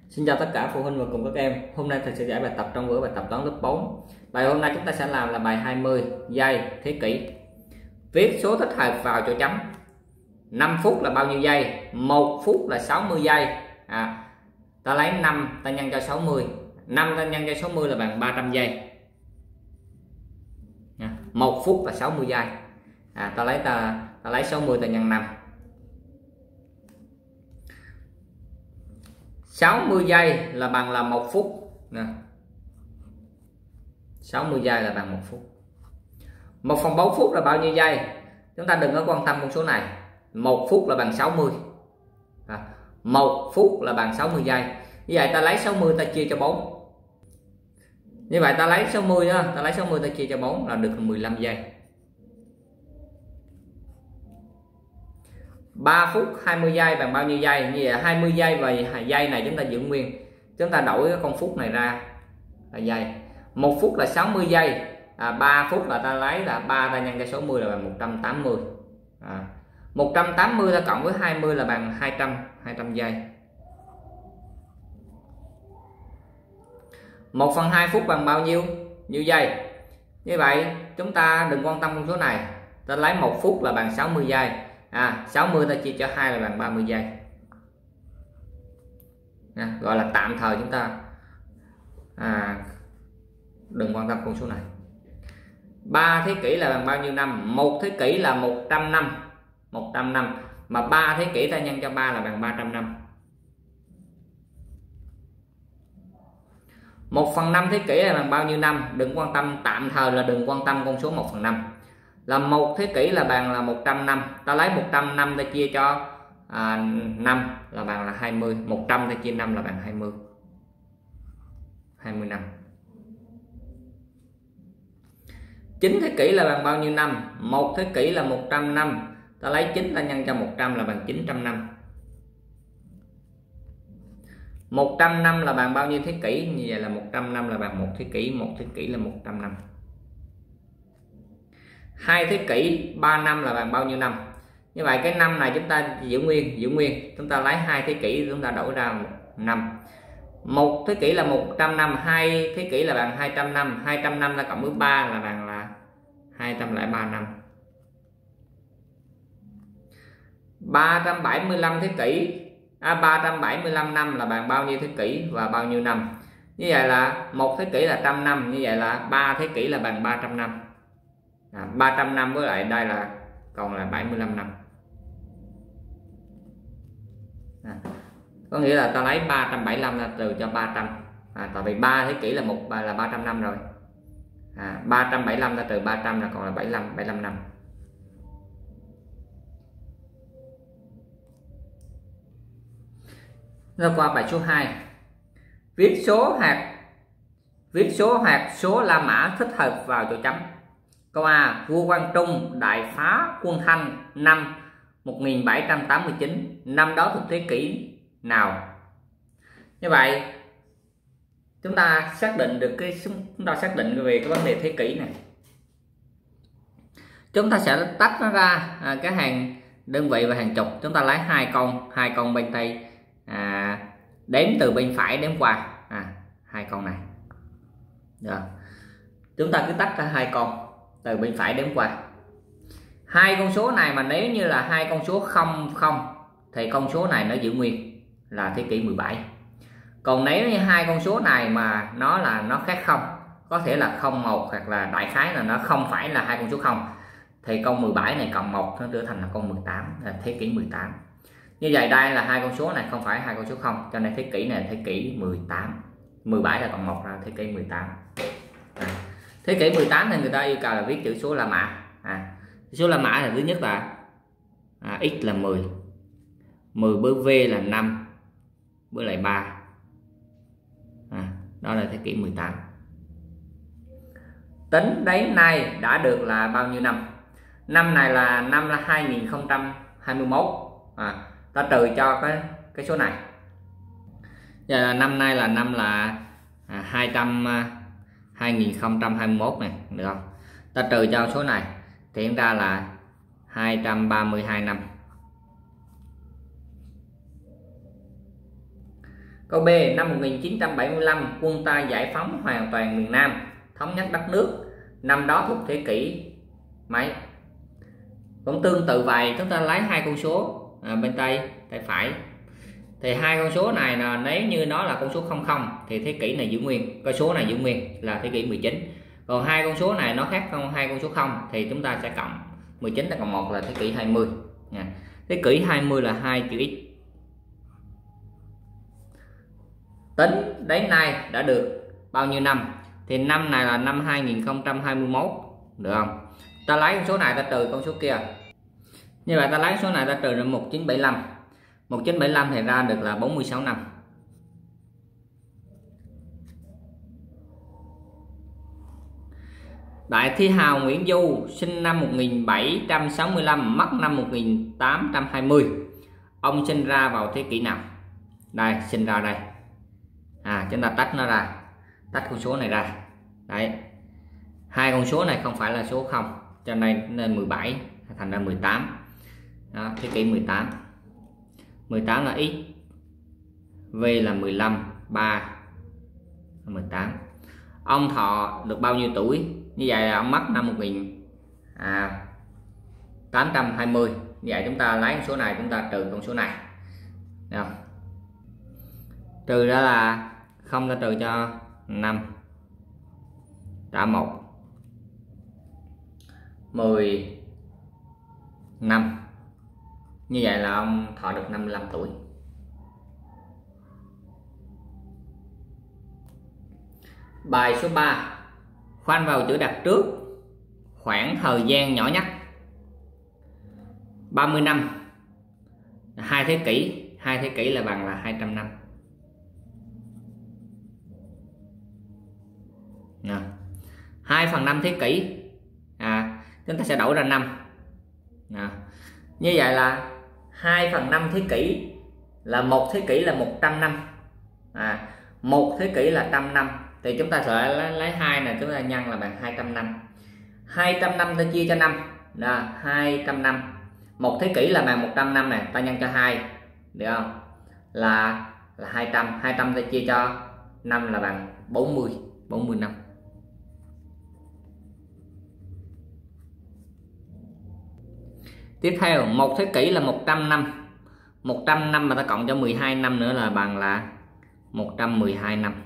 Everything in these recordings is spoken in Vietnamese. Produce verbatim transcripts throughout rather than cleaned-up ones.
Xin chào tất cả phụ huynh và cùng các em. Hôm nay thầy sẽ giải bài tập trong vở bài tập toán lớp bốn. Bài hôm nay chúng ta sẽ làm là bài hai mươi giây thế kỷ. Viết số thích hợp vào chỗ chấm. năm phút là bao nhiêu giây? một phút là sáu mươi giây. À, ta lấy năm ta nhân cho sáu mươi. năm ta nhân cho sáu mươi là bằng ba trăm giây. một phút là sáu mươi giây. À, ta lấy ta ta lấy sáu mươi ta nhân năm. sáu mươi giây là bằng là một phút nè. sáu mươi giây là bằng một phút. một phần bốn phút là bao nhiêu giây? Chúng ta đừng có quan tâm con số này. một phút là bằng sáu mươi. À, một phút là bằng sáu mươi giây. Như vậy ta lấy sáu mươi ta chia cho bốn. Như vậy ta lấy sáu mươi đó, ta lấy sáu mươi ta chia cho bốn là được mười lăm giây. ba phút hai mươi giây bằng bao nhiêu giây? Như vậy hai mươi giây và giây này chúng ta giữ nguyên. Chúng ta đổi cái con phút này ra là giây. một phút là sáu mươi giây. À, ba phút là ta lấy là ba ta nhân cho sáu mươi là bằng một trăm tám mươi. À, một trăm tám mươi ta cộng với hai mươi là bằng hai trăm, hai trăm giây. một phần hai phút bằng bao nhiêu? Nhiêu giây? Như vậy chúng ta đừng quan tâm con số này. Ta lấy một phút là bằng sáu mươi giây. À, sáu mươi ta chia cho hai là bằng ba mươi giây. À, gọi là tạm thời chúng ta à, đừng quan tâm con số này. ba thế kỷ là bằng bao nhiêu năm? Một thế kỷ là một trăm năm. một trăm năm mà ba thế kỷ ta nhân cho ba là bằng ba trăm năm. một phần năm thế kỷ là bằng bao nhiêu năm? Đừng quan tâm, tạm thời là đừng quan tâm con số một phần năm. Là một thế kỷ là bằng là một trăm năm. Ta lấy một trăm năm ta chia cho à, năm là bằng là hai mươi. một trăm ta chia năm là bằng hai mươi. hai mươi năm. chín thế kỷ là bằng bao nhiêu năm? Một thế kỷ là một trăm năm. Ta lấy chín ta nhân cho một trăm là bằng chín trăm năm. một trăm năm là bằng bao nhiêu thế kỷ? Như vậy là một trăm năm là bằng một thế kỷ. Một thế kỷ là một trăm năm. hai thế kỷ ba năm là bằng bao nhiêu năm? Như vậy cái năm này chúng ta giữ nguyên, giữ nguyên. Chúng ta lấy hai thế kỷ chúng ta đổi ra một năm. Một thế kỷ là một trăm năm, hai thế kỷ là bằng hai trăm năm, hai trăm năm ta cộng với ba là bằng là hai trăm lẻ ba năm. ba trăm bảy mươi lăm thế kỷ, à, ba trăm bảy mươi lăm năm là bằng bao nhiêu thế kỷ và bao nhiêu năm? Như vậy là một thế kỷ là trăm năm, như vậy là ba thế kỷ là bằng ba trăm năm. À, ba trăm năm với lại đây là còn là bảy mươi lăm năm. À, có nghĩa là ta lấy ba trăm bảy mươi lăm là trừ cho ba trăm. À, tại vì ba thế kỷ là một là ba trăm năm rồi. À, ba trăm bảy mươi lăm ta trừ ba trăm là còn là bảy mươi lăm, bảy mươi lăm năm. Rồi qua bài số hai. Viết số hạt viết số hạt số La Mã thích hợp vào chỗ chấm. Câu A. Vua Quang Trung đại phá quân Thanh năm một nghìn bảy trăm tám mươi chín. Năm đó thuộc thế kỷ nào? Như vậy chúng ta xác định được cái chúng ta xác định về cái vấn đề thế kỷ này. Chúng ta sẽ tách nó ra à, cái hàng đơn vị và hàng chục. Chúng ta lấy hai con, hai con bên tay à, đếm từ bên phải đếm qua à, hai con này. Được. Chúng ta cứ tách ra hai con từ bên phải đếm qua. Hai con số này mà nếu như là hai con số không không thì con số này nó giữ nguyên là thế kỷ mười bảy. Còn nếu như hai con số này mà nó là nó khác không, có thể là không một hoặc là đại khái là nó không phải là hai con số không, thì con mười bảy này cộng một nó trở thành là con mười tám, là thế kỷ mười tám. Như vậy đây là hai con số này không phải hai con số không, cho nên thế kỷ này là thế kỷ mười tám. mười bảy là cộng một là thế kỷ mười tám. À, thế kỷ mười tám thì người ta yêu cầu là viết chữ số La Mã. À, số La Mã là thứ nhất là à, x là mười, mười bữa v là năm, bữa lại ba. À, đó là thế kỷ mười tám. Tính đến nay đã được là bao nhiêu năm? Năm này là năm là hai nghìn không trăm hai mươi mốt. À, ta trừ cho cái cái số này. Giờ là năm nay là năm là à, hai trăm hai nghìn không trăm hai mươi mốt này, được không? Ta trừ cho số này thì hiện ra là hai trăm ba mươi hai năm. Câu B, năm một nghìn chín trăm bảy mươi lăm quân ta giải phóng hoàn toàn miền Nam, thống nhất đất nước. Năm đó thuộc thế kỷ mấy? Cũng tương tự vậy, chúng ta lấy hai con số à, bên tay tay phải. Thì hai con số này là nếu như nó là con số không không thì thế kỷ này giữ nguyên, con số này giữ nguyên là thế kỷ mười chín. Còn hai con số này nó khác không, hai con số không thì chúng ta sẽ cộng mười chín ta cộng một là thế kỷ hai mươi nha. Thế kỷ hai mươi là hai chữ x. Tính đến nay đã được bao nhiêu năm? Thì năm này là năm hai nghìn không trăm hai mươi mốt, được không? Ta lấy con số này ta trừ con số kia. Như vậy ta lấy số này ta trừ được một nghìn chín trăm bảy mươi lăm. một nghìn chín trăm bảy mươi lăm thì ra được là bốn mươi sáu năm. Đại thi hào Nguyễn Du sinh năm một nghìn bảy trăm sáu mươi lăm, mất năm một nghìn tám trăm hai mươi. Ông sinh ra vào thế kỷ nào? Đây, sinh ra đây. À, chúng ta tách nó ra, tách con số này ra. Đấy. Hai con số này không phải là số không, cho nên nên mười bảy thành ra mười tám. Đó, thế kỷ mười tám. mười tám là x, V là mười lăm, ba mười tám. Ông thọ được bao nhiêu tuổi? Như vậy là ông mất năm một nghìn tám trăm hai mươi. Như vậy chúng ta lấy con số này chúng ta trừ con số này. Được không? Trừ ra là không, ta trừ cho năm trả một, mười năm. Như vậy là ông thọ được năm mươi lăm tuổi. Bài số ba, khoanh vào chữ đặt trước khoảng thời gian nhỏ nhất. ba mươi năm, hai thế kỷ, hai thế kỷ là bằng là hai trăm năm. Nào. hai phần năm thế kỷ, à, chúng ta sẽ đổi ra năm. Nào. Như vậy là hai phần năm thế kỷ là một thế kỷ là một trăm năm. À, một thế kỷ là một trăm năm. Thì chúng ta sẽ lấy, lấy hai này chúng ta nhân là bằng hai trăm năm. hai trăm năm ta chia cho năm là hai trăm năm. Một thế kỷ là bằng một trăm năm này, ta nhân cho hai, được không? Là là hai trăm, hai trăm ta chia cho năm là bằng bốn mươi, bốn mươi năm. Tiếp theo, một thế kỷ là một trăm năm. một trăm năm mà ta cộng cho mười hai năm nữa là bằng là một trăm mười hai năm.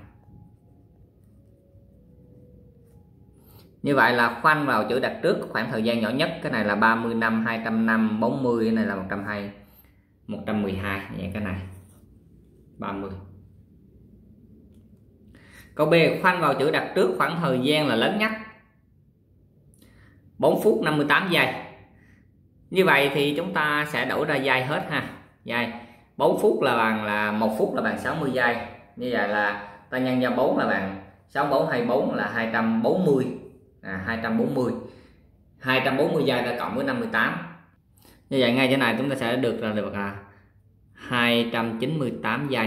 Như vậy là khoanh vào chữ đặt trước khoảng thời gian nhỏ nhất. Cái này là ba mươi năm, hai trăm năm, bốn mươi, cái này là một trăm hai mươi, một trăm mười hai. Vậy cái này ba mươi. Câu B, khoanh vào chữ đặt trước khoảng thời gian là lớn nhất. bốn phút năm mươi tám giây. Như vậy thì chúng ta sẽ đổi ra giây hết ha. Giây. bốn phút là bằng là một phút là bằng sáu mươi giây. Như vậy là ta nhân cho bốn là bằng sáu bốn hai bốn là hai trăm bốn mươi. À, hai trăm bốn mươi. hai trăm bốn mươi giây ta cộng với năm mươi tám. Như vậy ngay chỗ này chúng ta sẽ được là được là hai trăm chín mươi tám giây.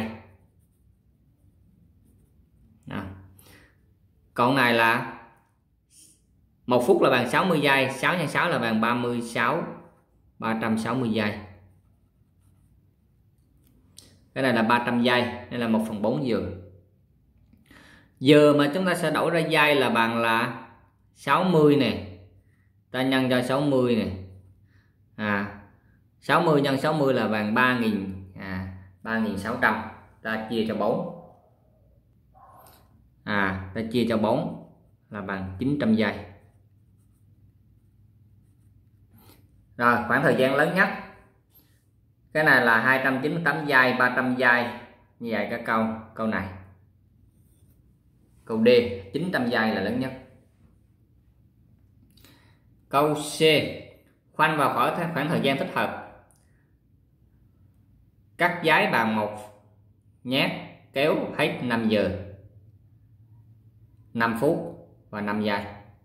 Đó. Còn này là một phút là bằng sáu mươi giây, sáu nhân sáu là bằng ba mươi sáu, ba trăm sáu mươi giây. Cái này là ba trăm giây, đây là một phần bốn giờ. Giờ mà chúng ta sẽ đổi ra giây là bằng là sáu mươi nè. Ta nhân cho sáu mươi nè. À, sáu mươi nhân sáu mươi là bằng ba nghìn, à, ba nghìn sáu trăm. Ta chia cho bốn. À, ta chia cho bốn là bằng chín trăm giây. Rồi, khoảng thời gian lớn nhất. Cái này là hai trăm chín mươi tám giây, ba trăm giây. Như vậy các câu câu này. Câu D, chín trăm giây là lớn nhất. Câu C, khoanh vào khoảng khoảng thời gian thích hợp. Cắt giấy bằng một nhát kéo hết năm giờ, năm phút và năm giây.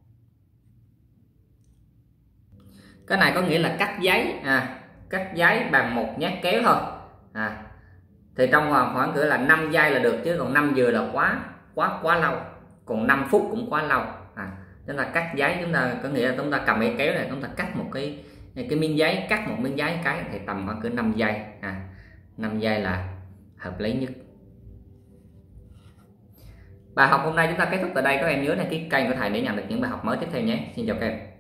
Cái này có nghĩa là cắt giấy, à, cắt giấy bằng một nhát kéo thôi. À, thì trong khoảng khoảng cỡ là năm giây là được, chứ còn năm giờ là quá quá quá lâu, còn năm phút cũng quá lâu. À, chúng ta cắt giấy, chúng ta có nghĩa là chúng ta cầm cái kéo này, chúng ta cắt một cái cái miếng giấy, cắt một miếng giấy cái thì tầm khoảng cỡ năm giây. À, năm giây là hợp lý nhất. Bài học hôm nay chúng ta kết thúc tại đây. Các em nhớ đăng ký kênh của thầy để nhận được những bài học mới tiếp theo nhé. Xin chào các em.